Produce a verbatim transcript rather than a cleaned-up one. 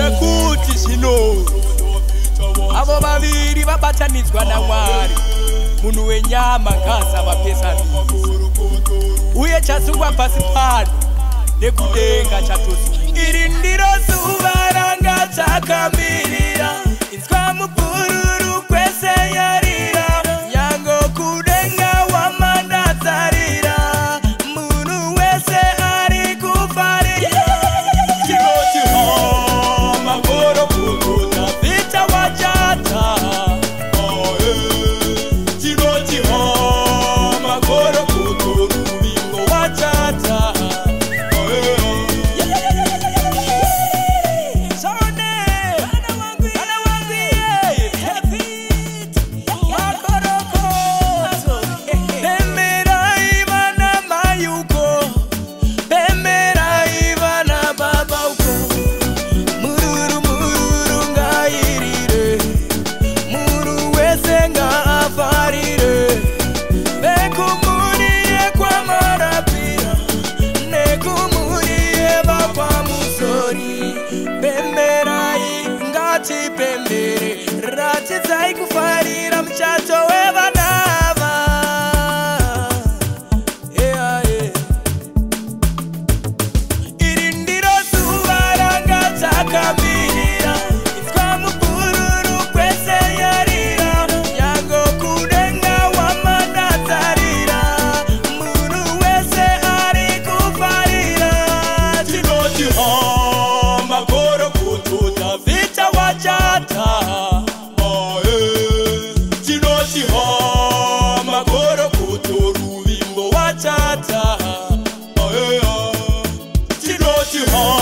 kuti zvino avo vaviri vabatanidzwa naMwari, munhu wenyama ngaasava pesanisa, uye chasungwa pasi pano nekudenga chatoziva. Iri ndiro zuva ranga takamirira, inzwa mupururu kwese yarira, nyango kudenga wamandadzarira, munhu wese ari kufarira. Tinoti ho magoro kukuta vita wachata, tinoti ho magoro kukuta ruvimbo wachata. Ratidzai kufarira muchato wevanava. Yeah, yeah. Iri ndiro zuva ranga takamirira, inzwa mupururu kwese yarira, nyango kudenga wamandadzarira, munhu wese ari kufarira. Tinoti ho magoro kututa vita wachata, magoro kuto ruvimbo wachata. Tinoti ho